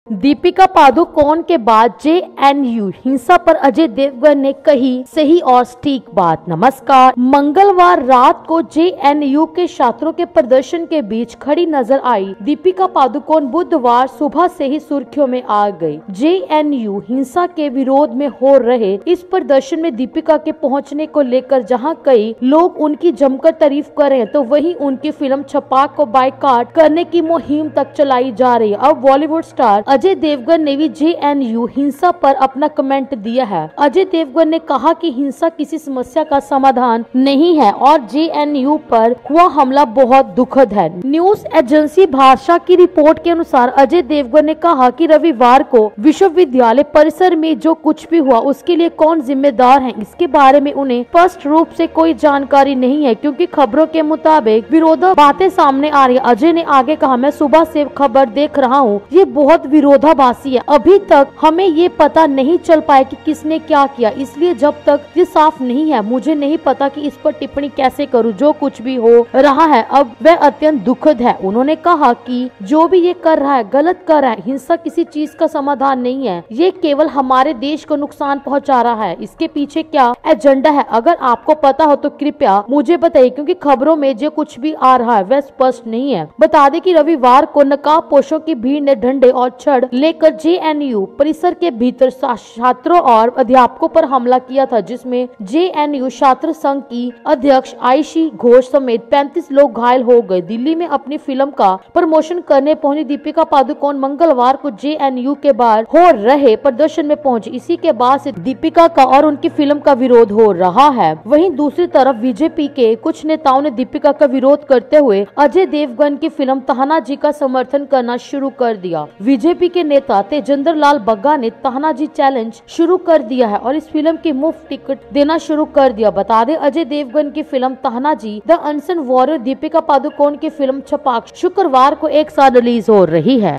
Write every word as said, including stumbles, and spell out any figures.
दीपिका पादुकोण के बाद जे N you हिंसा पर अजय देवगन ने कही सही और सटीक बात। नमस्कार। मंगलवार रात को जे एन यू के छात्रों के प्रदर्शन के बीच खड़ी नजर आई दीपिका पादुकोण बुधवार सुबह से ही सुर्खियों में आ गई। जे एन यू हिंसा के विरोध में हो रहे इस प्रदर्शन में दीपिका के पहुंचने को लेकर जहां कई लोग उनकी जमकर तारीफ कर रहे हैं, तो वहीं उनकी फिल्म छपाक को बायकॉट करने की मुहिम तक चलाई जा रही है। अब बॉलीवुड स्टार अजय देवगन ने भी जे एन यू हिंसा पर अपना कमेंट दिया है। अजय देवगन ने कहा कि हिंसा किसी समस्या का समाधान नहीं है और जे एन यू पर हुआ हमला बहुत दुखद है। न्यूज एजेंसी भाषा की रिपोर्ट के अनुसार अजय देवगन ने कहा कि रविवार को विश्वविद्यालय परिसर में जो कुछ भी हुआ उसके लिए कौन जिम्मेदार है, इसके बारे में उन्हें स्पष्ट रूप से कोई जानकारी नहीं है, क्योंकि खबरों के मुताबिक विरोधा बातें सामने आ रही है। अजय ने आगे कहा, मैं सुबह से खबर देख रहा हूँ, ये बहुत विरोधाभासी है। अभी तक हमें ये पता नहीं चल पाया कि किसने क्या किया, इसलिए जब तक ये साफ नहीं है मुझे नहीं पता कि इस पर टिप्पणी कैसे करूं। जो कुछ भी हो रहा है अब वह अत्यंत दुखद है। उन्होंने कहा कि जो भी ये कर रहा है गलत कर रहा है। हिंसा किसी चीज का समाधान नहीं है, ये केवल हमारे देश को नुकसान पहुंचा रहा है। इसके पीछे क्या एजेंडा है, अगर आपको पता हो तो कृपया मुझे बताइए, क्योंकि खबरों में जो कुछ भी आ रहा है वह स्पष्ट नहीं है। बता दें कि रविवार को नकाबपोशों की भीड़ ने डंडे और छड़ लेकर जे एन यू परिसर के भीतर छात्रों और अध्यापकों पर हमला किया था, जिसमें जे एन यू छात्र संघ की अध्यक्ष आयशी घोष समेत पैंतीस लोग घायल हो गए। दिल्ली में अपनी फिल्म का प्रमोशन करने पहुंची दीपिका पादुकोण मंगलवार को जे एन यू के बाहर हो रहे प्रदर्शन में पहुंची। इसी के बाद से दीपिका का और उनकी फिल्म का विरोध हो रहा है। वहीं दूसरी तरफ बीजेपी के कुछ नेताओं ने दीपिका का विरोध करते हुए अजय देवगन की फिल्म तानाजी का समर्थन करना शुरू कर दिया। बीजेपी के नेता तेजेंद्र लाल बग्गा ने तानाजी चैलेंज शुरू कर दिया है और इस फिल्म की मुफ्त टिकट देना शुरू कर दिया। बता दें, अजय देवगन की film Tanaji the unsung warrior Deepika Padukone की फिल्म छपाक शुक्रवार को एक साथ रिलीज हो रही है।